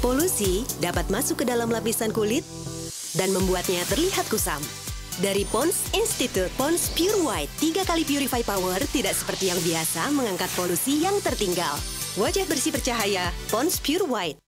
Polusi dapat masuk ke dalam lapisan kulit dan membuatnya terlihat kusam. Dari Pond's Institute, Pond's Pure White 3 kali Purify Power tidak seperti yang biasa mengangkat polusi yang tertinggal. Wajah bersih bercahaya, Pond's Pure White.